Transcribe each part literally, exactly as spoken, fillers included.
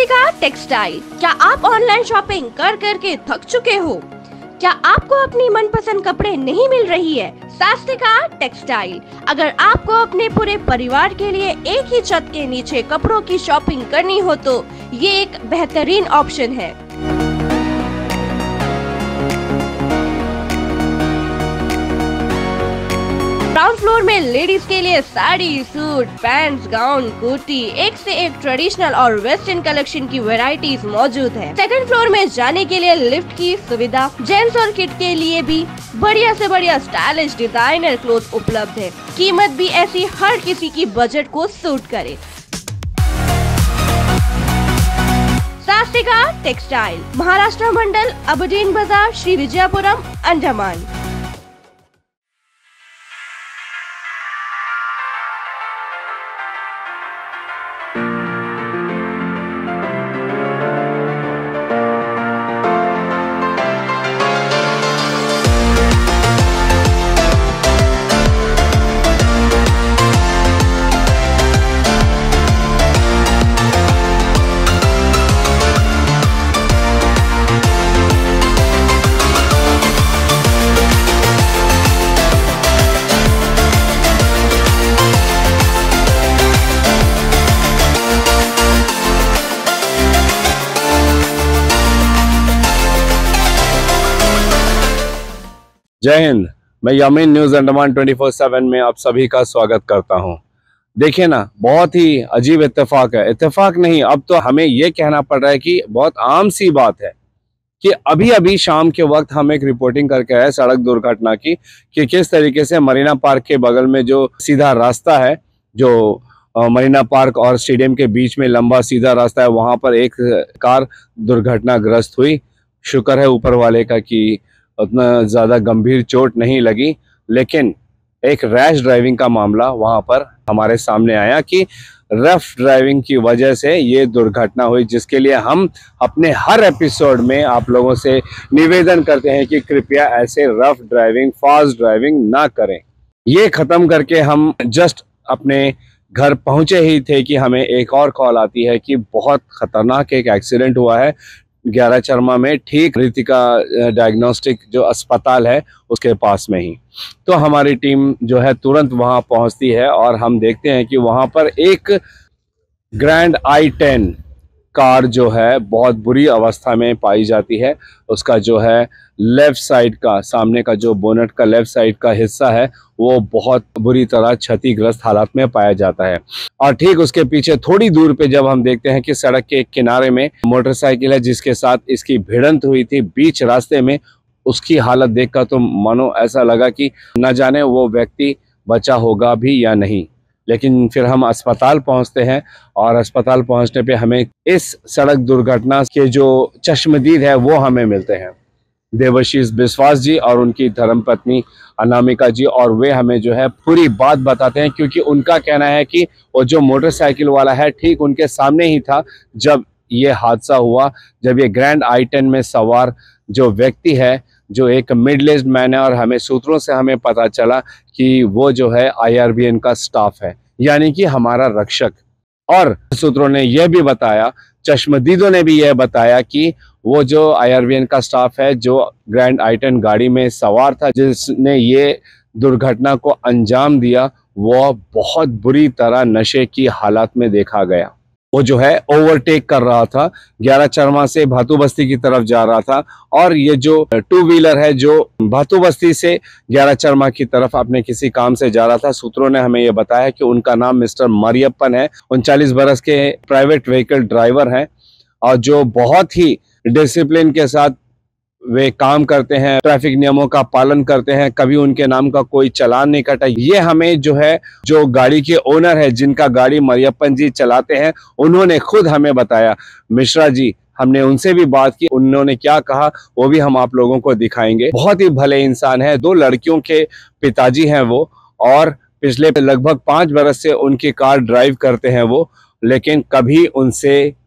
Swastika textile. क्या आप online shopping कर करके थक चुके हो? क्या आपको अपनी मनपसंद कपड़े नहीं मिल रही है? स्वास्तिका टेक्सटाइल। अगर आपको अपने पूरे परिवार के लिए एक ही छत के नीचे कपड़ों की शॉपिंग करनी हो तो ये एक बेहतरीन ऑप्शन है। ग्राउंड फ्लोर में लेडीज के लिए sari, suit, pants, gown, kurti, एक से एक ट्रेडिशनल और वेस्टर्न कलेक्शन की वैरायटीज मौजूद है। सेकंड फ्लोर में जाने के लिए लिफ्ट की सुविधा। जेंट्स और किड के लिए भी बढ़िया से बढ़िया स्टाइलिश डिजाइनर क्लोथ उपलब्ध है। कीमत भी ऐसी हर किसी की बजट को सूट करे। Swastika textile, Maharashtra Mandal, Aberdeen Bazaar, Shri Vijayapuram, Andaman. जय हिंद। मैं Yameen news Andaman twenty four seven में आप सभी का स्वागत करता हूं। देखिए ना, बहुत ही अजीब इत्तेफाक है। इत्तेफाक नहीं, अब तो हमें ये कहना पड़ रहा है कि बहुत आम सी बात है कि अभी अभी शाम के वक्त हम एक रिपोर्टिंग करके आए सड़क दुर्घटना की कि किस तरीके से मरीना पार्क के बगल में जो सीधा रास्ता है, जो मरीना पार्क और स्टेडियम के बीच में लंबा सीधा रास्ता है, वहां पर एक कार दुर्घटनाग्रस्त हुई। शुक्र है ऊपर वाले का कि उतना ज़्यादा गंभीर चोट नहीं लगी, लेकिन एक रैश ड्राइविंग का मामला वहां पर हमारे सामने आया कि रफ ड्राइविंग की वजह से ये दुर्घटना हुई, जिसके लिए हम अपने हर एपिसोड में आप लोगों से निवेदन करते हैं कि कृपया ऐसे रफ ड्राइविंग, फास्ट ड्राइविंग ना करें। ये ख़त्म करके हम जस्ट अपने घर पहुंचे ही थे कि हमें एक और कॉल आती है कि बहुत ख़तरनाक एक एक्सीडेंट हुआ है ग्यारह चरमा में, ठीक रितिका डायग्नोस्टिक जो अस्पताल है उसके पास में ही। तो हमारी टीम जो है तुरंत वहां पहुंचती है और हम देखते हैं कि वहां पर एक ग्रैंड आई टेन कार जो है बहुत बुरी अवस्था में पाई जाती है। उसका जो है लेफ्ट साइड का, सामने का जो बोनट का लेफ्ट साइड का हिस्सा है वो बहुत बुरी तरह क्षतिग्रस्त हालत में पाया जाता है। और ठीक उसके पीछे थोड़ी दूर पे जब हम देखते हैं कि सड़क के किनारे में मोटरसाइकिल है जिसके साथ इसकी भिड़ंत हुई थी बीच रास्ते में, उसकी हालत देखकर तो मानो ऐसा लगा कि न जाने वो व्यक्ति बचा होगा भी या नहीं। लेकिन फिर हम अस्पताल पहुंचते हैं और अस्पताल पहुंचने पे हमें इस सड़क दुर्घटना के जो चश्मदीद है वो हमें मिलते हैं, देवाशीष बिस्वास जी और उनकी धर्मपत्नी अनामिका जी, और वे हमें जो है पूरी बात बताते हैं, क्योंकि उनका कहना है कि वो जो मोटरसाइकिल वाला है ठीक उनके सामने ही था जब ये हादसा हुआ, जब ये ग्रैंड आई टेन में सवार जो व्यक्ति है जो एक मिडिल एज्ड मैन है, और हमें सूत्रों से हमें पता चला कि वो जो है आई आर बी एन का स्टाफ है, यानी कि हमारा रक्षक। और सूत्रों ने यह भी बताया, चश्मदीदों ने भी यह बताया कि वो जो आई आर बी एन का स्टाफ है जो ग्रैंड आई टेन गाड़ी में सवार था जिसने ये दुर्घटना को अंजाम दिया, वो बहुत बुरी तरह नशे की हालत में देखा गया। वो जो है ओवरटेक कर रहा था, ग्यारह चरमा से भातू बस्ती की तरफ जा रहा था, और ये जो टू व्हीलर है जो भातू बस्ती से ग्यारह चरमा की तरफ अपने किसी काम से जा रहा था। सूत्रों ने हमें ये बताया कि उनका नाम मिस्टर मरियप्पन है, उनचालीस बरस के प्राइवेट व्हीकल ड्राइवर हैं और जो बहुत ही डिसिप्लिन के साथ वे काम करते हैं, ट्रैफिक नियमों का पालन करते हैं, कभी उनके नाम का कोई चालान नहीं कटा। ये हमें जो है जो गाड़ी के ओनर है जिनका गाड़ी मरियप्पन जी चलाते हैं, उन्होंने खुद हमें बताया। मिश्रा जी, हमने उनसे भी बात की, उन्होंने क्या कहा वो भी हम आप लोगों को दिखाएंगे। बहुत ही भले इंसान है, दो लड़कियों के पिताजी हैं वो, और पिछले लगभग पाँच बरस से उनकी कार ड्राइव करते हैं वो, लेकिन कभी उनसे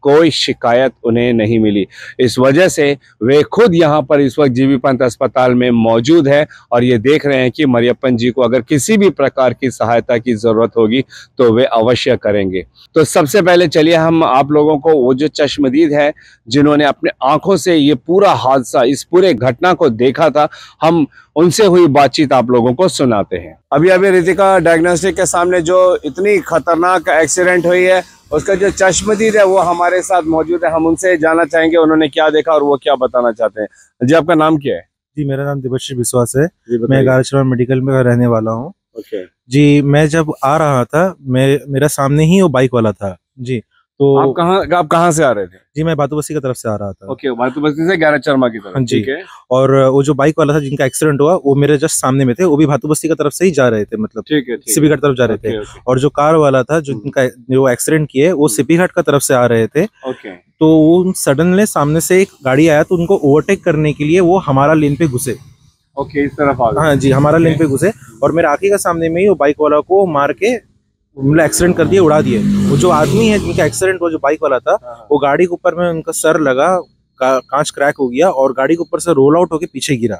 कोई शिकायत उन्हें नहीं मिली। इस वजह से वे खुद यहाँ पर इस वक्त जीबी पंत अस्पताल में मौजूद है और ये देख रहे हैं कि मरियप्पन जी को अगर किसी भी प्रकार की सहायता की ज़रूरत होगी तो वे अवश्य करेंगे। तो सबसे पहले चलिए हम आप लोगों को वो जो चश्मदीद है जिन्होंने अपने आंखों से ये पूरा हादसा, इस पूरे घटना को देखा था, हम उनसे हुई बातचीत आप लोगों को सुनाते हैं। अभी अभी रितिका डायग्नोस्टिक के सामने जो इतनी खतरनाक एक्सीडेंट हुई है उसका जो चश्मदीद है वो हमारे साथ मौजूद है। हम उनसे जानना चाहेंगे उन्होंने क्या देखा और वो क्या बताना चाहते हैं। जी आपका नाम क्या है? जी मेरा नाम दिवश्री विश्वास है। मैं गारचरा मेडिकल में रहने वाला हूँ। ओके जी, मैं जब आ रहा था, मैं मेरा सामने ही वो बाइक वाला था जी। तो आप कहाँ आप कहाँ से आ रहे थे? जी मैं भातू बस्ती की तरफ से आ रहा था। ओके, भातू बस्ती से ग्यारह चरमा की तरफ। जी, और वो जो बाइक वाला था जिनका एक्सीडेंट हुआ वो मेरे जस्ट सामने में थे, वो भी भातू बस्ती की तरफ से ही जा रहे थे, मतलब ठीक है, सिपी घाट तरफ जा रहे थे। और जो कार वाला था जो जिनका जो एक्सीडेंट किए वो सिपी घाट का तरफ से आ रहे थे। ओके, तो वो सडनली सामने से एक गाड़ी आया तो उनको ओवरटेक करने के लिए वो हमारा लेन पे घुसे। ओके, इस तरफ आ गए। हाँ जी, हमारा लेन पे घुसे और मेरे आंखी का सामने में ही वो बाइक वाला को मार के मतलब एक्सीडेंट कर दिए, उड़ा दिए। वो जो आदमी है जिनका एक्सीडेंट हुआ, जो बाइक वाला था, वो गाड़ी के ऊपर में उनका सर लगा, का, कांच क्रैक हो गया और गाड़ी के ऊपर से रोल आउट होके पीछे गिरा।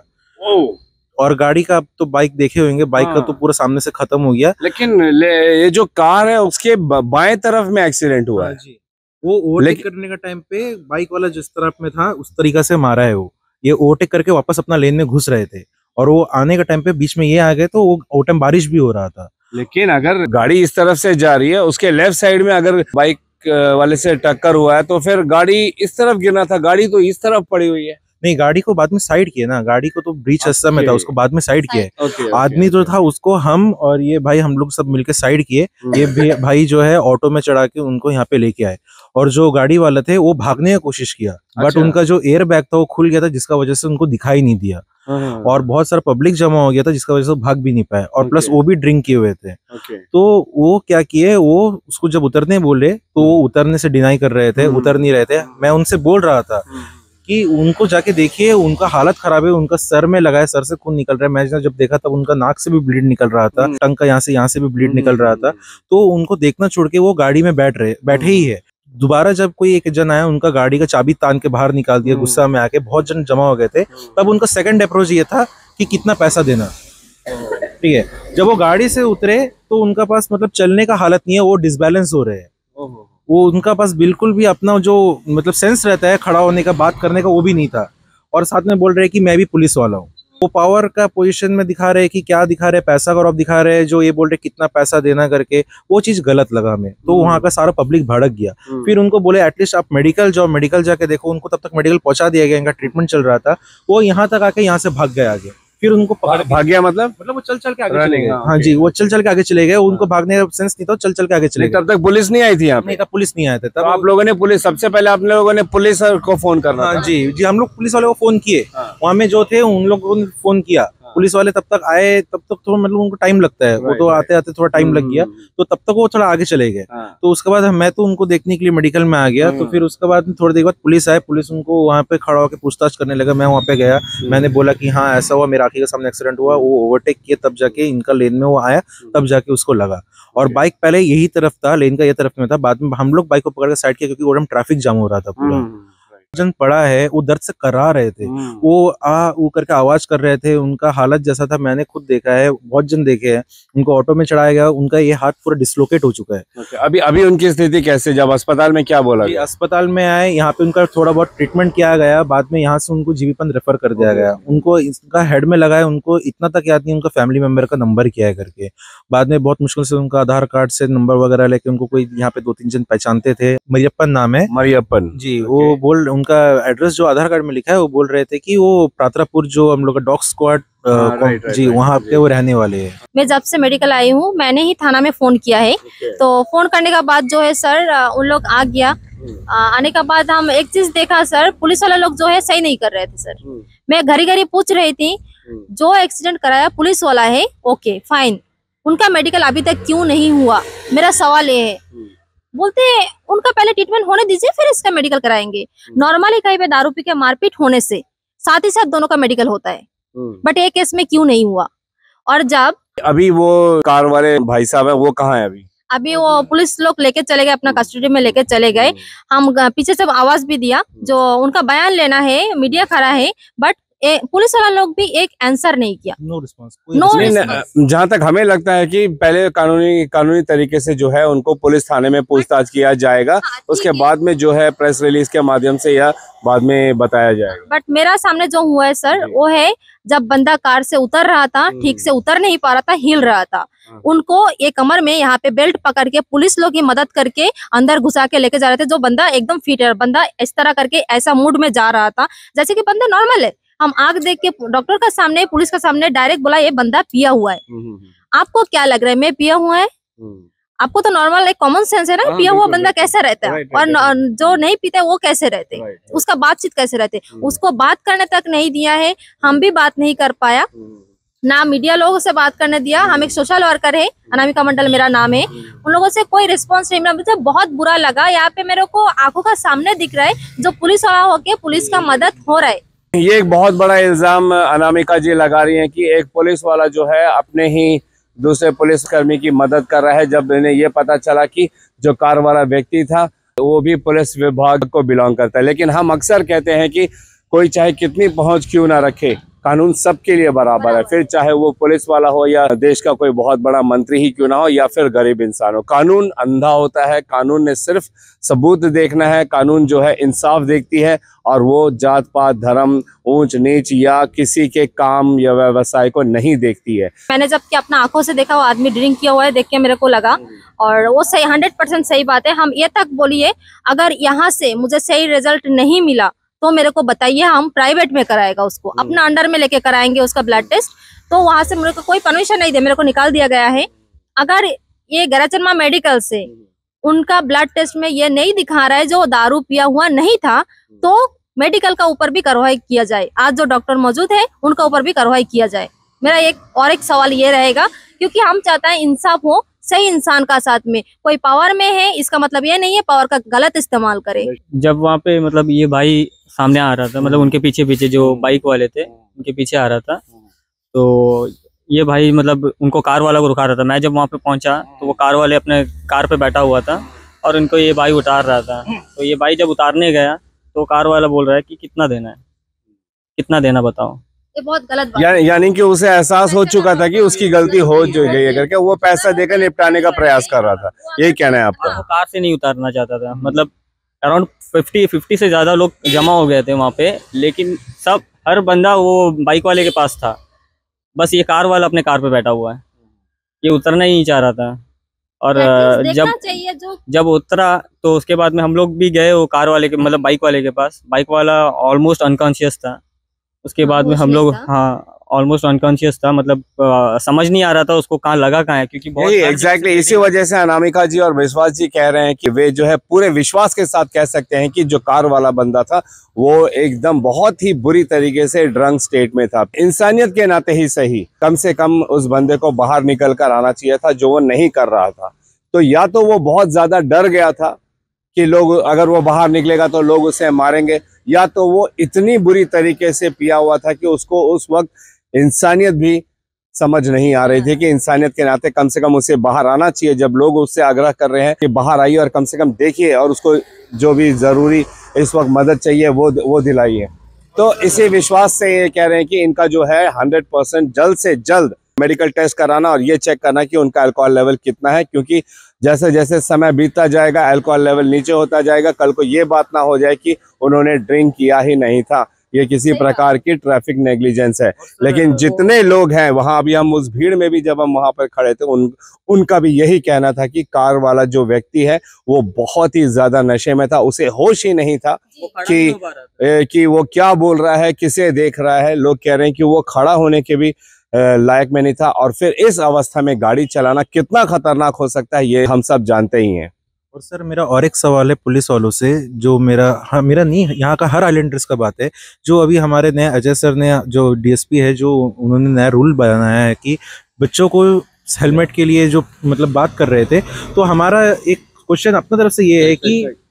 और गाड़ी का आप तो बाइक देखे होंगे, बाइक का तो पूरा सामने से खत्म हो गया। लेकिन ये जो कार है उसके बाएं तरफ में एक्सीडेंट हुआ है जी। वो ओवरटेक करने का टाइम पे बाइक वाला जिस तरफ में था उस तरीका से मारा है। वो ये ओवरटेक करके वापस अपना लेन में घुस रहे थे और वो आने के टाइम पे बीच में ये आ गए, तो वो वो टाइम बारिश भी हो रहा था। लेकिन अगर गाड़ी इस तरफ से जा रही है, उसके लेफ्ट साइड में अगर बाइक वाले से टक्कर हुआ है तो फिर गाड़ी इस तरफ गिरना था, गाड़ी तो इस तरफ पड़ी हुई है। नहीं, गाड़ी को बाद में साइड किया ना, गाड़ी को तो ब्रीच हिस्सा में था, उसको बाद में साइड किया है। ओके, आदमी जो था उसको हम और ये भाई हम लोग सब मिलके साइड किए। ये भाई जो है ऑटो में चढ़ा के उनको यहाँ पे लेके आए और जो गाड़ी वाले थे वो भागने की कोशिश किया। बट अच्छा। उनका जो एयर बैग था वो खुल गया था जिसका वजह से उनको दिखाई नहीं दिया और बहुत सारा पब्लिक जमा हो गया था जिसका वजह से भाग भी नहीं पाए और प्लस वो भी ड्रिंक किए हुए थे। तो वो क्या किए, वो उसको जब उतरने बोले तो वो उतरने से डिनाई कर रहे थे, उतर नहीं रहे थे। मैं उनसे बोल रहा था कि उनको जाके देखिए, उनका हालत खराब है, उनका सर में लगा है, सर से खून निकल रहा है। मैं जब देखा तब उनका नाक से भी ब्लीड निकल रहा था, टंग का यहाँ से यहाँ से भी ब्लीड निकल रहा था। तो उनको देखना छोड़ के वो गाड़ी में बैठ रहे बैठे ही है। दोबारा जब कोई एक जन आया, उनका गाड़ी का चाबी तान के बाहर निकाल दिया, गुस्सा में आके बहुत जन जमा हो गए थे। तब उनका सेकंड अप्रोच ये था कि कितना पैसा देना। ठीक है, जब वो गाड़ी से उतरे तो उनका पास मतलब चलने का हालत नहीं है, वो डिसबैलेंस हो रहे हैं। वो उनका पास बिल्कुल भी अपना जो मतलब सेंस रहता है खड़ा होने का, बात करने का, वो भी नहीं था। और साथ में बोल रहे हैं कि मैं भी पुलिस वाला हूँ। वो पावर का पोजीशन में दिखा रहे हैं कि क्या दिखा रहे हैं, पैसा का रौब दिखा रहे हैं। जो ये बोल रहे कितना पैसा देना करके, वो चीज गलत लगा हमें। तो वहाँ का सारा पब्लिक भड़क गया। फिर उनको बोले एटलीस्ट आप मेडिकल जाओ, मेडिकल जाके देखो। उनको तब तक मेडिकल पहुंचा दिया गया, इनका ट्रीटमेंट चल रहा था। वो यहाँ तक आके यहाँ से भाग गए आगे। फिर उनको भाग गया मतलब मतलब वो चल चल के आगे चले गए। हाँ जी, वो चल चल के आगे चले गए। उनको भागने का सेंस नहीं था, चल चल के आगे चले गए। तब तक पुलिस नहीं आई थी यहाँ पे? नहीं, तब पुलिस नहीं आए थे। तब आप लोगों ने पुलिस, सबसे पहले आप लोगों ने पुलिस को फोन करना। हाँ जी जी, हम लोग पुलिस वाले को फोन किए। वहाँ में जो थे उन लोगों ने फोन किया। पुलिस वाले तब तक आए, तब तक तो मतलब उनको टाइम लगता है, वो तो आते आते थोड़ा टाइम लग गया। तो तब तक वो थोड़ा आगे चले गए। तो उसके बाद मैं तो उनको देखने के लिए मेडिकल में आ गया। तो फिर उसके बाद थोड़ी देर बाद पुलिस आए। पुलिस उनको वहाँ पे खड़ा होकर पूछताछ करने लगा। मैं वहाँ पे गया, मैंने बोला कि हाँ ऐसा हुआ, मेरा आंखी के सामने एक्सीडेंट हुआ। वो ओवरटेक किए, तब जाके इनका लेन में वो आया, तब जाके उसको लगा। और बाइक पहले यही तरफ था, लेन का ये तरफ में था। बाद में हम लोग बाइक को पकड़ के साइड किया क्योंकि वो टाइम ट्रैफिक जाम हो रहा था पूरा। जन पड़ा है, वो दर्द से करा रहे थे, वो आ वो करके आवाज कर रहे थे। उनका हालत जैसा था मैंने खुद देखा है, बहुत जन देखे हैं। उनको ऑटो में चढ़ाया गया, उनका ये हाथ पूरा डिसलोकेट हो चुका है। okay, अभी अभी उनकी स्थिति कैसे, जब अस्पताल में क्या बोला गया? अस्पताल में आए, यहाँ पे उनका थोड़ा बहुत ट्रीटमेंट किया गया। बाद में यहाँ से उनको जीबी पंत रेफर कर दिया गया। उनको इसका हेड में लगा है, उनको इतना तक याद नहीं उनका फैमिली मेंबर का नंबर क्या है करके। बाद में बहुत मुश्किल से उनका आधार कार्ड से नंबर वगैरह लेके, उनको कोई यहाँ पे दो तीन जन पहचानते थे। मरियप्पन नाम है, मरियप्पन जी। वो बोल उनका एड्रेस जो आधार कार्ड में लिखा है, वो बोल रहे थे कि वो प्रातरापुर जो हम लोग का डॉग स्क्वाड जी वहाँ पे वो रहने वाले हैं। मैं जब से मेडिकल आई हूँ, मैंने ही थाना में फोन किया है। तो फोन करने का बाद जो है सर उन लोग आ गया। आने का बाद हम एक चीज देखा सर, पुलिस वाले लोग जो है सही नहीं कर रहे थे सर। मैं घड़ी घड़ी पूछ रही थी, जो एक्सीडेंट कराया पुलिस वाला है, ओके फाइन, उनका मेडिकल अभी तक क्यों नहीं हुआ? मेरा सवाल ये है। बोलते उनका पहले ट्रीटमेंट होने दीजिए, फिर इसका मेडिकल कराएंगे। नॉर्मली कहीं पे दारू पी के मारपीट होने से साथ ही साथ दोनों का मेडिकल होता है, बट एक केस में क्यों नहीं हुआ? और जब अभी वो कार वाले भाई साहब है, वो कहाँ है अभी? अभी वो पुलिस लोग लेके चले गए, अपना कस्टडी में लेके चले गए। हम पीछे से आवाज भी दिया, जो उनका बयान लेना है, मीडिया खड़ा है, बट ए, पुलिस वाला लोग भी एक आंसर नहीं किया। No response. नो जहाँ तक हमें लगता है कि पहले कानूनी कानूनी तरीके से जो है उनको पुलिस थाने में पूछताछ किया जाएगा, उसके बाद में जो है प्रेस रिलीज के माध्यम से या बाद में बताया जाएगा। बट मेरा सामने जो हुआ है सर, वो है जब बंदा कार से उतर रहा था, ठीक से उतर नहीं पा रहा था, हिल रहा था, उनको ये कमर में यहाँ पे बेल्ट पकड़ के पुलिस लोग की मदद करके अंदर घुसा के लेके जा रहे थे। जो बंदा एकदम फिट है, बंदा इस तरह करके ऐसा मूड में जा रहा था जैसे कि बंदा नॉर्मल है। हम आग देख के डॉक्टर का सामने, पुलिस का सामने डायरेक्ट बोला ये बंदा पिया हुआ है। आपको क्या लग रहा है, मैं पिया हुआ है? आपको तो नॉर्मल एक कॉमन सेंस है ना, पिया हुआ बंदा कैसे रहता है और जो नहीं पीता है वो कैसे रहते, उसका बातचीत कैसे रहते, उसको बात करने तक नहीं दिया है। हम भी बात नहीं कर पाया, ना मीडिया लोगों से बात करने दिया। हम एक सोशल वर्कर है, अनामिका मंडल मेरा नाम है, उन लोगों से कोई रिस्पांस नहीं मिला। मुझे बहुत बुरा लगा। यहाँ पे मेरे को आंखों का सामने दिख रहा है जो पुलिस वाला होके पुलिस का मदद हो रहा है। ये एक बहुत बड़ा इल्जाम अनामिका जी लगा रही हैं कि एक पुलिस वाला जो है अपने ही दूसरे पुलिसकर्मी की मदद कर रहा है। जब इन्हें ये पता चला कि जो कार वाला व्यक्ति था वो भी पुलिस विभाग को बिलोंग करता है। लेकिन हम अक्सर कहते हैं कि कोई चाहे कितनी पहुंच क्यों ना रखे, कानून सबके लिए बराबर है, फिर चाहे वो पुलिस वाला हो या देश का कोई बहुत बड़ा मंत्री ही क्यों ना हो या फिर गरीब इंसान हो। कानून अंधा होता है, कानून ने सिर्फ सबूत देखना है, कानून जो है इंसाफ देखती है और वो जात पात, धर्म, ऊंच नीच या किसी के काम या व्यवसाय को नहीं देखती है। मैंने जब कि अपना आंखों से देखा वो आदमी ड्रिंक किया हुआ है, देख के मेरे को लगा और वो सही हंड्रेड परसेंट सही बात है। हम ये तक बोलिए अगर यहाँ से मुझे सही रिजल्ट नहीं मिला तो मेरे को बताइए, हम प्राइवेट में कराएगा, उसको अपना अंडर में लेके कराएंगे उसका ब्लड टेस्ट। तो वहां से मेरे को कोई परमिशन नहीं दे, मेरे को निकाल दिया गया है। अगर ये गैराचनमा मेडिकल से उनका ब्लड टेस्ट में ये नहीं दिखा रहा है जो दारू पिया हुआ नहीं था, तो मेडिकल का ऊपर भी कार्रवाई किया जाए। आज जो डॉक्टर मौजूद है उनका ऊपर भी कार्रवाई किया जाए। मेरा एक और एक सवाल ये रहेगा, क्योंकि हम चाहते हैं इंसाफ हो सही इंसान का साथ में। कोई पावर में है इसका मतलब ये नहीं है पावर का गलत इस्तेमाल करे। जब वहाँ पे मतलब ये भाई सामने आ रहा था, मतलब उनके पीछे पीछे जो बाइक वाले थे उनके पीछे आ रहा था, तो ये भाई मतलब उनको कार वाला को रुका रहा था। मैं जब वहाँ पे पहुँचा तो वो कार वाले अपने कार पे बैठा हुआ था और इनको ये भाई उतार रहा था। तो ये भाई जब उतारने गया तो कार वाला बोल रहा है कि कितना देना है, कितना देना बताओ। ये बहुत गलत बात या, यानी कि उसे एहसास हो चुका था कि उसकी गलती हो जो गई है करके वो पैसा देकर निपटाने का प्रयास कर रहा था। यही कहना है आपका? वो कार से नहीं उतारना चाहता था। मतलब अराउंड फिफ्टी फिफ्टी से ज्यादा लोग जमा हो गए थे वहाँ पे, लेकिन सब हर बंदा वो बाइक वाले के पास था, बस ये कार वाला अपने कार पे बैठा हुआ है, ये उतरना ही नहीं चाह रहा था। और जब जो जब उतरा तो उसके बाद में हम लोग भी गए वो कार वाले के मतलब बाइक वाले के पास। बाइक वाला ऑलमोस्ट अनकॉन्शियस था। उसके बाद में हम लोग हाँ ऑलमोस्ट अनकॉन्शियस था, मतलब आ, समझ नहीं आ रहा था उसको कहाँ लगा कहाँ है, क्योंकि बहुत एग्जैक्टली इसी वजह से अनामिका जी और विश्वास जी कह रहे हैं कि वे जो है पूरे विश्वास के साथ कह सकते हैं कि जो कार वाला बंदा था वो एकदम बहुत ही बुरी तरीके से ड्रंक स्टेट में था। इंसानियत के नाते ही सही, कम से कम उस बंदे को बाहर निकल कर आना चाहिए था, जो वो नहीं कर रहा था। तो या तो वो बहुत ज्यादा डर गया था कि लोग अगर वो बाहर निकलेगा तो लोग उसे मारेंगे, या तो वो इतनी बुरी तरीके से पिया हुआ था कि उसको उस वक्त इंसानियत भी समझ नहीं आ रही थी कि इंसानियत के नाते कम से कम उसे बाहर आना चाहिए। जब लोग उससे आग्रह कर रहे हैं कि बाहर आइए और कम से कम देखिए और उसको जो भी जरूरी इस वक्त मदद चाहिए वो वो दिलाइए। तो इसी विश्वास से ये कह रहे हैं कि इनका जो है हंड्रेड परसेंट जल्द से जल्द मेडिकल टेस्ट कराना और ये चेक करना कि उनका अल्कोहल लेवल कितना है, क्योंकि जैसे जैसे समय बीतता जाएगा अल्कोहल लेवल नीचे होता जाएगा। कल को ये बात ना हो जाए कि उन्होंने ड्रिंक किया ही नहीं था, ये किसी प्रकार की ट्रैफिक नेग्लिजेंस है। लेकिन जितने लोग हैं वहां, अभी हम उस भीड़ में भी जब हम वहां पर खड़े थे उन उनका भी यही कहना था कि कार वाला जो व्यक्ति है वो बहुत ही ज्यादा नशे में था, उसे होश ही नहीं था कि ए, कि वो क्या बोल रहा है, किसे देख रहा है। लोग कह रहे हैं कि वो खड़ा होने के भी लायक में नहीं था। और फिर इस अवस्था में गाड़ी चलाना कितना खतरनाक हो सकता है ये हम सब जानते ही हैं। और सर मेरा और एक सवाल है पुलिस वालों से, जो मेरा हाँ मेरा नहीं यहाँ का हर आइलैंडर्स का बात है, जो अभी हमारे नए अजय सर ने जो डीएसपी है जो उन्होंने नया रूल बनाया है कि बच्चों को हेलमेट के लिए जो मतलब बात कर रहे थे, तो हमारा एक क्वेश्चन अपनी तरफ से ये है कि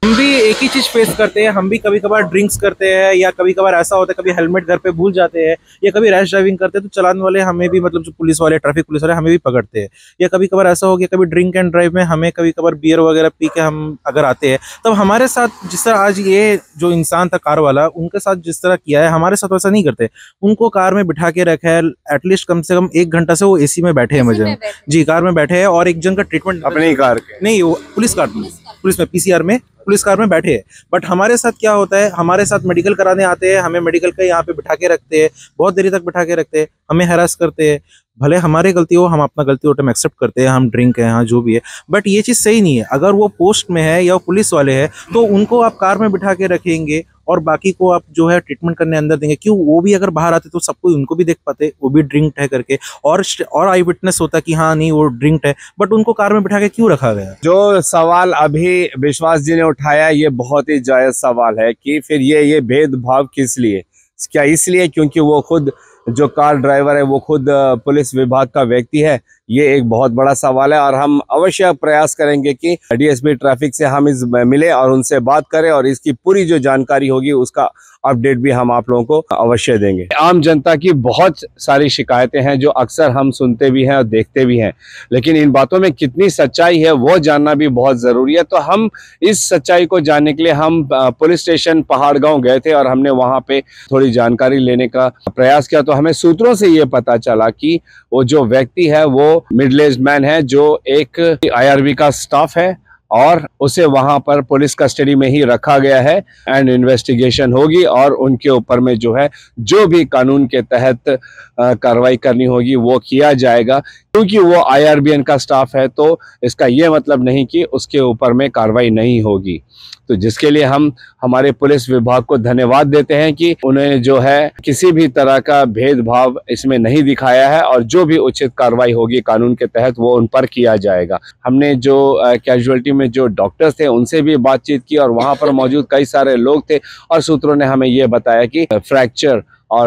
हम भी एक ही चीज फेस करते हैं, हम भी कभी कभार ड्रिंक्स करते हैं या कभी कभार ऐसा होता है कभी हेलमेट घर पे भूल जाते हैं या कभी रैश ड्राइविंग करते हैं तो चलाने वाले हमें भी मतलब जो पुलिस वाले ट्रैफिक पुलिस वाले हमें भी पकड़ते हैं। या कभी कभार ऐसा हो गया कभी ड्रिंक एंड ड्राइव में हमें कभी कभार बियर वगैरह पी के हम अगर आते हैं तब हमारे साथ जिस तरह आज ये जो इंसान था कार वाला उनके साथ जिस तरह किया है हमारे साथ वैसा नहीं करते। उनको कार में बिठा के रखा है, एटलीस्ट कम से कम एक घंटा से वो एसी में बैठे हैं मजे जी कार में बैठे हैं और एक जन का ट्रीटमेंट अपनी कार के नहीं वो पुलिस कार पुलिस में पीसीआर में पुलिस कार में बैठे हैं। बट हमारे साथ क्या होता है हमारे साथ मेडिकल कराने आते हैं, हमें मेडिकल का यहाँ पे बिठा के रखते हैं, बहुत देरी तक बिठा के रखते हैं, हमें हैरास करते हैं। भले हमारी गलती हो हम अपना गलती हो एक्सेप्ट करते हैं, हम ड्रिंक है यहाँ जो भी है, बट ये चीज़ सही नहीं है। अगर वो पोस्ट में है या पुलिस वाले हैं तो उनको आप कार में बिठा के रखेंगे और बाकी को आप जो है ट्रीटमेंट करने अंदर देंगे। क्यों वो भी अगर बाहर आते तो सबको उनको भी देख पाते वो भी ड्रिंक्ड है करके और और आई विटनेस होता कि हाँ नहीं वो ड्रिंक्ड है, बट उनको कार में बिठा के क्यों रखा गया। जो सवाल अभी विश्वास जी ने उठाया ये बहुत ही जायज सवाल है कि फिर ये ये भेदभाव किस लिए, क्या इसलिए क्योंकि वो खुद जो कार ड्राइवर है वो खुद पुलिस विभाग का व्यक्ति है। ये एक बहुत बड़ा सवाल है और हम अवश्य प्रयास करेंगे कि डीएसपी ट्रैफिक से हम इस मिले और उनसे बात करें और इसकी पूरी जो जानकारी होगी उसका अपडेट भी हम आप लोगों को अवश्य देंगे। आम जनता की बहुत सारी शिकायतें हैं जो अक्सर हम सुनते भी हैं और देखते भी हैं, लेकिन इन बातों में कितनी सच्चाई है वो जानना भी बहुत ज़रूरी है। तो हम इस सच्चाई को जानने के लिए हम पुलिस स्टेशन पहाड़ गांव गए थे और हमने वहां पे थोड़ी जानकारी लेने का प्रयास किया। तो हमें सूत्रों से ये पता चला कि वो जो व्यक्ति है वो मिडिल एज मैन है जो एक आईआरबी का स्टाफ है और उसे वहां पर पुलिस कस्टडी में ही रखा गया है एंड इन्वेस्टिगेशन होगी और उनके ऊपर में जो है जो भी कानून के तहत कार्रवाई करनी होगी वो किया जाएगा। क्योंकि वो आईआरबीएन का स्टाफ है तो इसका ये मतलब नहीं कि उसके ऊपर में कार्रवाई नहीं होगी। तो जिसके लिए हम हमारे पुलिस विभाग को धन्यवाद देते हैं कि उन्हें जो है किसी भी तरह का भेदभाव इसमें नहीं दिखाया है और जो भी उचित कार्रवाई होगी कानून के तहत वो उन पर किया जाएगा। हमने जो कैजुअलिटी में जो डॉक्टर्स थे उनसे भी बातचीत की और वहां पर मौजूद कई सारे लोग थे और सूत्रों ने हमें ये बताया कि फ्रैक्चर और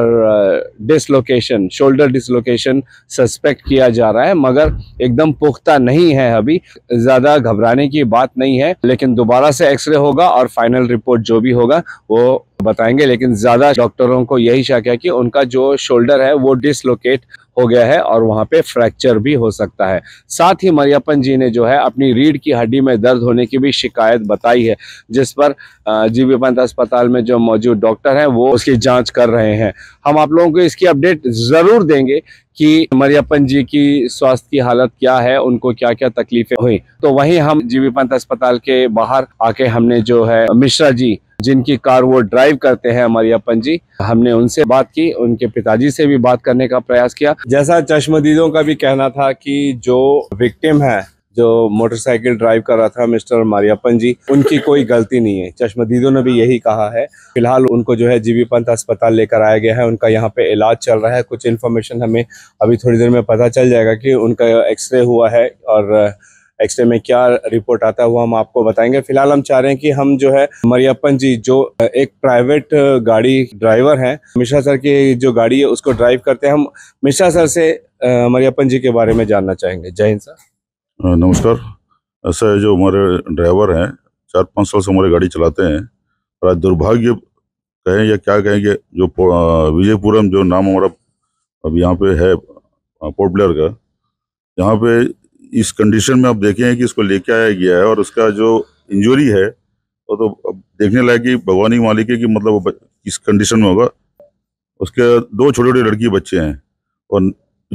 डिसलोकेशन शोल्डर डिसलोकेशन सस्पेक्ट किया जा रहा है, मगर एकदम पुख्ता नहीं है, अभी ज़्यादा घबराने की बात नहीं है। लेकिन दोबारा से एक्सरे होगा और फाइनल रिपोर्ट जो भी होगा वो बताएंगे। लेकिन ज़्यादा डॉक्टरों को यही शक है कि उनका जो शोल्डर है वो डिसलोकेट हो गया है और वहाँ पे फ्रैक्चर भी हो सकता है। साथ ही मरियप्पन जी ने जो है अपनी रीढ़ की हड्डी में दर्द होने की भी शिकायत बताई है, जिस पर जीबी पंत अस्पताल में जो मौजूद डॉक्टर हैं वो उसकी जांच कर रहे हैं। हम आप लोगों को इसकी अपडेट ज़रूर देंगे कि मरियप्पन जी की स्वास्थ्य की हालत क्या है, उनको क्या क्या तकलीफें हुई। तो वहीं हम जीबी पंत अस्पताल के बाहर आके हमने जो है मिश्रा जी जिनकी कार वो ड्राइव करते हैं मरियप्पन जी, हमने उनसे बात की, उनके पिताजी से भी बात करने का प्रयास किया। जैसा चश्मदीदों का भी कहना था कि जो विक्टिम है जो मोटरसाइकिल ड्राइव कर रहा था मिस्टर मरियप्पन जी, उनकी कोई गलती नहीं है। चश्मदीदों ने भी यही कहा है। फिलहाल उनको जो है जीबी पंत अस्पताल लेकर आया गया है, उनका यहाँ पे इलाज चल रहा है। कुछ इन्फॉर्मेशन हमें अभी थोड़ी देर में पता चल जाएगा कि उनका एक्सरे हुआ है और एक्सरे में क्या रिपोर्ट आता है वो हम आपको बताएंगे। फिलहाल हम चाह रहे हैं कि हम जो है मरियप्पन जी जो एक प्राइवेट गाड़ी ड्राइवर हैं, मिश्रा सर की जो गाड़ी है उसको ड्राइव करते हैं, हम मिश्रा सर से मरियप्पन जी के बारे में जानना चाहेंगे। जय हिंद सर। नमस्कार। ऐसा है जो हमारे ड्राइवर हैं चार पाँच साल से हमारी गाड़ी चलाते हैं और आज दुर्भाग्य कहें या क्या कहेंगे जो विजयपुरम जो नाम हमारा अब यहाँ पे है पोर्ट ब्लेयर का, यहाँ पे इस कंडीशन में आप देखें कि इसको लेके आया गया है और उसका जो इंजरी है वो तो अब देखने लायक कि भगवान ही मालिक है कि मतलब वो इस कंडीशन में होगा। उसके दो छोटे छोटे लड़की बच्चे हैं और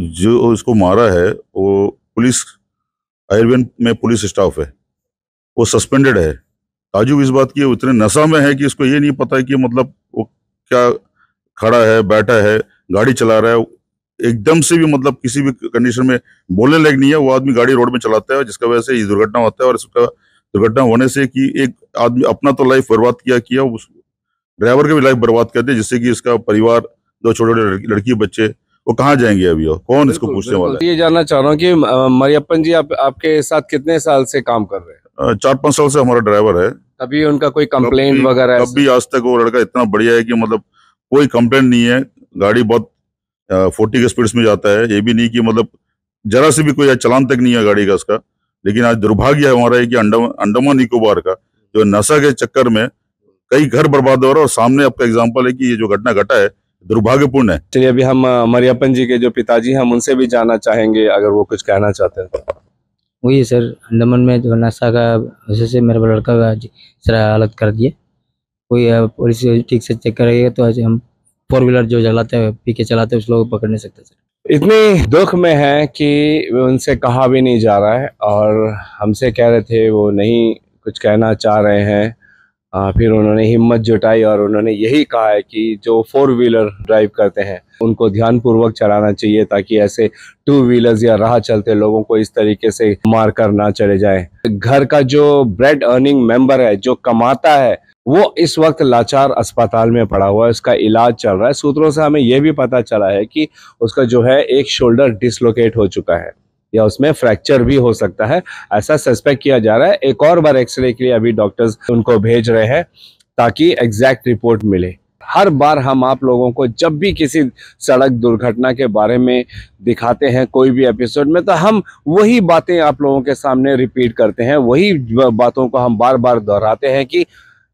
जो इसको मारा है वो पुलिस आईआरबीएन में पुलिस स्टाफ है, वो सस्पेंडेड है। ताजुब इस बात की उतने नशा में है कि इसको ये नहीं पता है कि मतलब वो क्या खड़ा है बैठा है गाड़ी चला रहा है, एकदम से भी मतलब किसी भी कंडीशन में बोलने लायक नहीं है। वो आदमी गाड़ी रोड में चलाता है जिसका वजह से ये दुर्घटना होता है और इसका दुर्घटना होने से कि एक आदमी अपना तो लाइफ बर्बाद किया किया उस ड्राइवर की भी लाइफ बर्बाद कर दी, जिससे कि इसका परिवार दो छोटे छोटे लड़की बच्चे वो कहाँ जाएंगे अभी और कौन इसको पूछने वाला है। ये जानना चाह रहा हूँ कि मरियप्पन जी आप आपके साथ कितने साल से काम कर रहे हैं? चार पाँच साल से हमारा ड्राइवर है। कभी उनका कोई कंप्लेंट वगैरह? कभी आज तक वो लड़का इतना बढ़िया है कि मतलब कोई कंप्लेंट नहीं है। गाड़ी बहुत फोर्टी के स्पीड में जाता है, ये भी नहीं कि मतलब जरा से भी कोई चलान तक नहीं है गाड़ी का उसका। लेकिन आज दुर्भाग्य है हमारा है कि अंडमान अंडमान निकोबार का जो नशा के चक्कर में कई घर बर्बाद हो रहा है, और सामने आपका एग्जाम्पल है कि ये जो घटना घटा है दुर्भाग्यपूर्ण है। चलिए अभी हम अ, मरियप्पन जी के जो पिताजी हैं हम उनसे भी जानना चाहेंगे अगर वो कुछ कहना चाहते हैं तो। वही सर, अंडमान में जो नशा का वजह से मेरे लड़का का सर हालत कर दिए। कोई अ, पुलिस ठीक से चेक करेगा तो आज हम फोर व्हीलर जो चलाते हैं पी के चलाते हैं उस लोग को पकड़ नहीं सकते सर। इतनी दुख में है कि उनसे कहा भी नहीं जा रहा है और हमसे कह रहे थे वो नहीं कुछ कहना चाह रहे हैं। आ, फिर उन्होंने हिम्मत जुटाई और उन्होंने यही कहा है कि जो फोर व्हीलर ड्राइव करते हैं उनको ध्यानपूर्वक चलाना चाहिए ताकि ऐसे टू व्हीलर्स या राह चलते लोगों को इस तरीके से मार कर ना चले जाए। घर का जो ब्रेड अर्निंग मेंबर है जो कमाता है वो इस वक्त लाचार अस्पताल में पड़ा हुआ है, उसका इलाज चल रहा है। सूत्रों से हमें यह भी पता चला है कि उसका जो है एक शोल्डर डिसलोकेट हो चुका है या उसमें फ्रैक्चर भी हो सकता है, ऐसा सस्पेक्ट किया जा रहा है। एक और बार एक्सरे के लिए अभी डॉक्टर्स उनको भेज रहे हैं ताकि एग्जैक्ट रिपोर्ट मिले। हर बार हम आप लोगों को जब भी किसी सड़क दुर्घटना के बारे में दिखाते हैं कोई भी एपिसोड में तो हम वही बातें आप लोगों के सामने रिपीट करते हैं, वही बातों को हम बार बार दोहराते हैं कि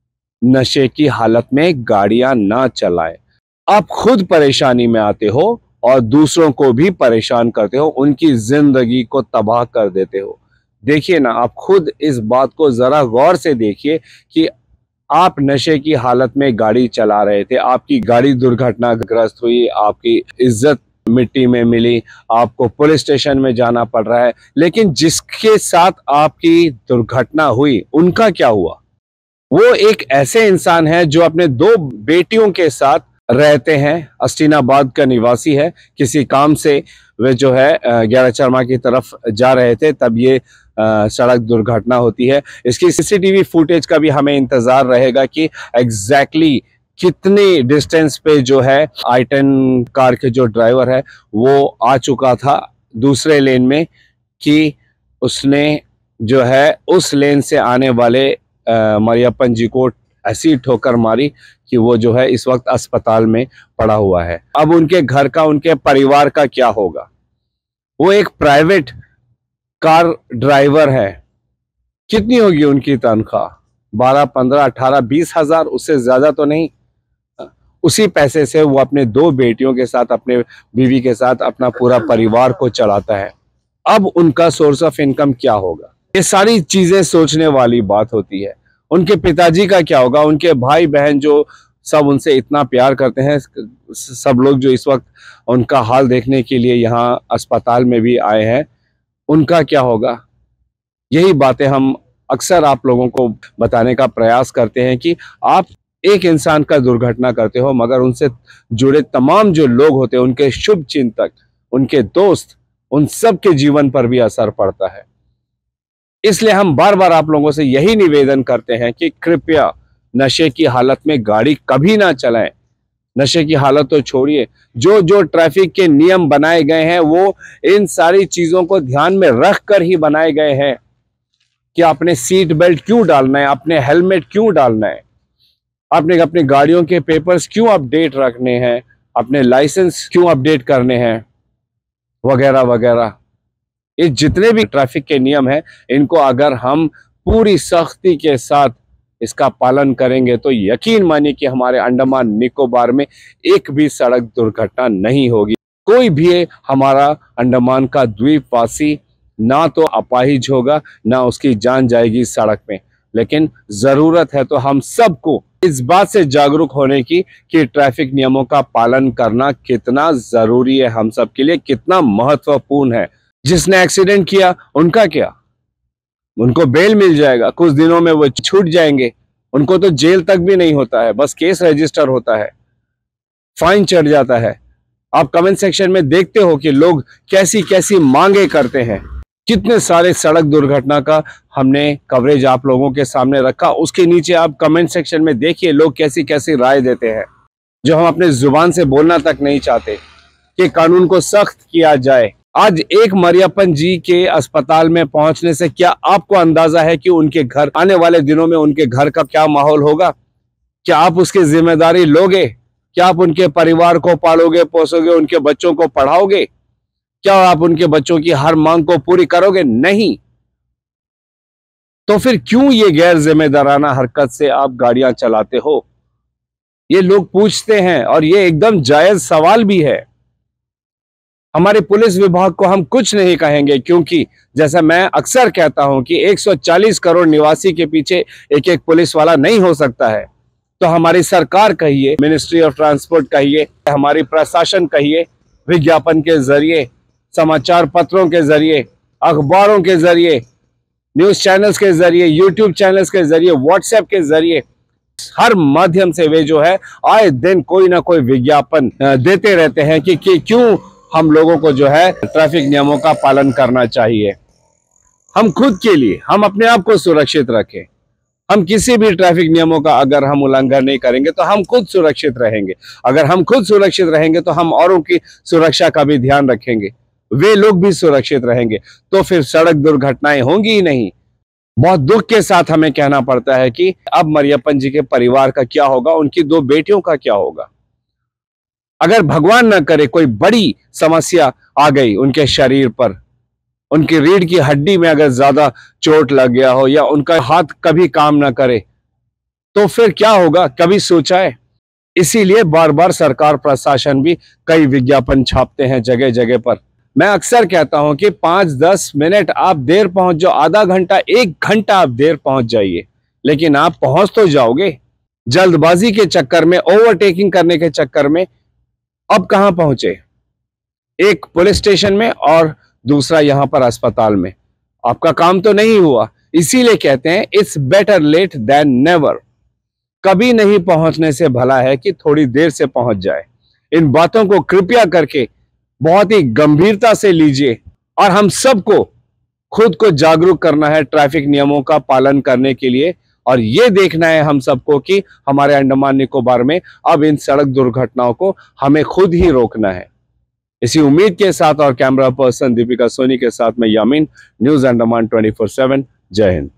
नशे की हालत में गाड़ियां ना चलाएं। आप खुद परेशानी में आते हो और दूसरों को भी परेशान करते हो, उनकी जिंदगी को तबाह कर देते हो। देखिए ना, आप खुद इस बात को जरा गौर से देखिए कि आप नशे की हालत में गाड़ी चला रहे थे, आपकी गाड़ी दुर्घटनाग्रस्त हुई, आपकी इज्जत मिट्टी में मिली, आपको पुलिस स्टेशन में जाना पड़ रहा है, लेकिन जिसके साथ आपकी दुर्घटना हुई उनका क्या हुआ? वो एक ऐसे इंसान है जो अपने दो बेटियों के साथ रहते हैं, अस्टीनाबाद का निवासी है। किसी काम से वे जो है ग्यारह चरमा की तरफ जा रहे थे तब ये आ, सड़क दुर्घटना होती है। इसकी सीसीटीवी फुटेज का भी हमें इंतजार रहेगा कि एग्जैक्टली कितनी डिस्टेंस पे जो है आई टेन कार के जो ड्राइवर है वो आ चुका था दूसरे लेन में कि उसने जो है उस लेन से आने वाले मरियप्पन जी को ऐसी ठोकर मारी कि वो जो है इस वक्त अस्पताल में पड़ा हुआ है। अब उनके घर का, उनके परिवार का क्या होगा? वो एक प्राइवेट कार ड्राइवर है, कितनी होगी उनकी तनख्वाह? बारह पंद्रह अठारह बीस हजार, उससे ज्यादा तो नहीं। उसी पैसे से वो अपने दो बेटियों के साथ, अपने बीवी के साथ अपना पूरा परिवार को चलाता है। अब उनका सोर्स ऑफ इनकम क्या होगा? ये सारी चीजें सोचने वाली बात होती है। उनके पिताजी का क्या होगा? उनके भाई बहन जो सब उनसे इतना प्यार करते हैं, सब लोग जो इस वक्त उनका हाल देखने के लिए यहाँ अस्पताल में भी आए हैं, उनका क्या होगा? यही बातें हम अक्सर आप लोगों को बताने का प्रयास करते हैं कि आप एक इंसान का दुर्घटना करते हो मगर उनसे जुड़े तमाम जो लोग होते हैं, उनके शुभ चिंतक, उनके दोस्त, उन सब के जीवन पर भी असर पड़ता है। इसलिए हम बार बार आप लोगों से यही निवेदन करते हैं कि कृपया नशे की हालत में गाड़ी कभी ना चलाएं। नशे की हालत तो छोड़िए, जो जो ट्रैफिक के नियम बनाए गए हैं वो इन सारी चीजों को ध्यान में रख कर ही बनाए गए हैं कि आपने सीट बेल्ट क्यों डालना है, आपने हेलमेट क्यों डालना है, आपने अपनी गाड़ियों के पेपर्स क्यों अपडेट रखने हैं, अपने लाइसेंस क्यों अपडेट करने हैं, वगैरह वगैरह। ये जितने भी ट्रैफिक के नियम हैं, इनको अगर हम पूरी सख्ती के साथ इसका पालन करेंगे तो यकीन मानिए कि हमारे अंडमान निकोबार में एक भी सड़क दुर्घटना नहीं होगी। कोई भी हमारा अंडमान का द्वीपवासी ना तो अपाहिज होगा, ना उसकी जान जाएगी सड़क में। लेकिन जरूरत है तो हम सबको इस बात से जागरूक होने की कि ट्रैफिक नियमों का पालन करना कितना जरूरी है, हम सब के लिए कितना महत्वपूर्ण है। जिसने एक्सीडेंट किया उनका क्या? उनको बेल मिल जाएगा, कुछ दिनों में वो छूट जाएंगे, उनको तो जेल तक भी नहीं होता है, बस केस रजिस्टर होता है, फाइन चढ़ जाता है। आप कमेंट सेक्शन में देखते हो कि लोग कैसी कैसी मांगे करते हैं। कितने सारे सड़क दुर्घटना का हमने कवरेज आप लोगों के सामने रखा, उसके नीचे आप कमेंट सेक्शन में देखिए लोग कैसी कैसी राय देते हैं, जो हम अपने जुबान से बोलना तक नहीं चाहते कि कानून को सख्त किया जाए। आज एक मरियप्पन जी के अस्पताल में पहुंचने से क्या आपको अंदाजा है कि उनके घर आने वाले दिनों में उनके घर का क्या माहौल होगा? क्या आप उसकी जिम्मेदारी लोगे? क्या आप उनके परिवार को पालोगे, पोसोगे, उनके बच्चों को पढ़ाओगे? क्या आप उनके बच्चों की हर मांग को पूरी करोगे? नहीं। तो फिर क्यों ये गैर जिम्मेदाराना हरकत से आप गाड़ियां चलाते हो? ये लोग पूछते हैं और ये एकदम जायज सवाल भी है। हमारे पुलिस विभाग को हम कुछ नहीं कहेंगे, क्योंकि जैसा मैं अक्सर कहता हूं कि एक सौ चालीस करोड़ निवासी के पीछे एक एक पुलिस वाला नहीं हो सकता है। तो हमारी सरकार कहिए, मिनिस्ट्री ऑफ ट्रांसपोर्ट कहिए, हमारी प्रशासन कहिए, विज्ञापन के जरिए, समाचार पत्रों के जरिए, अखबारों के जरिए, न्यूज चैनल्स के जरिए, यूट्यूब चैनल्स के जरिए, व्हाट्सएप के जरिए, हर माध्यम से वे जो है आए दिन कोई ना कोई विज्ञापन देते रहते हैं कि, कि क्यों हम लोगों को जो है ट्रैफिक नियमों का पालन करना चाहिए। हम खुद के लिए, हम अपने आप को सुरक्षित रखें। हम किसी भी ट्रैफिक नियमों का अगर हम उल्लंघन नहीं करेंगे तो हम खुद सुरक्षित रहेंगे। अगर हम खुद सुरक्षित रहेंगे तो हम औरों की सुरक्षा का भी ध्यान रखेंगे, वे लोग भी सुरक्षित रहेंगे, तो फिर सड़क दुर्घटनाएं होंगी ही नहीं। बहुत दुख के साथ हमें कहना पड़ता है कि अब मरियप्पन जी के परिवार का क्या होगा, उनकी दो बेटियों का क्या होगा। अगर भगवान न करे कोई बड़ी समस्या आ गई उनके शरीर पर, उनकी रीढ़ की हड्डी में अगर ज्यादा चोट लग गया हो या उनका हाथ कभी काम ना करे, तो फिर क्या होगा, कभी सोचा है? इसीलिए बार बार सरकार प्रशासन भी कई विज्ञापन छापते हैं जगह जगह पर। मैं अक्सर कहता हूं कि पांच दस मिनट आप देर पहुंच जाओ, आधा घंटा, एक घंटा आप देर पहुंच जाइए, लेकिन आप पहुंच तो जाओगे। जल्दबाजी के चक्कर में, ओवरटेकिंग करने के चक्कर में अब कहां पहुंचे? एक पुलिस स्टेशन में और दूसरा यहां पर अस्पताल में। आपका काम तो नहीं हुआ। इसीलिए कहते हैं it's better late than never. कभी नहीं पहुंचने से भला है कि थोड़ी देर से पहुंच जाए। इन बातों को कृपया करके बहुत ही गंभीरता से लीजिए और हम सबको खुद को जागरूक करना है ट्रैफिक नियमों का पालन करने के लिए, और ये देखना है हम सबको कि हमारे अंडमान निकोबार में अब इन सड़क दुर्घटनाओं को हमें खुद ही रोकना है। इसी उम्मीद के साथ और कैमरा पर्सन दीपिका सोनी के साथ मैं Yameen, news Andaman twenty four seven. Jai Hind.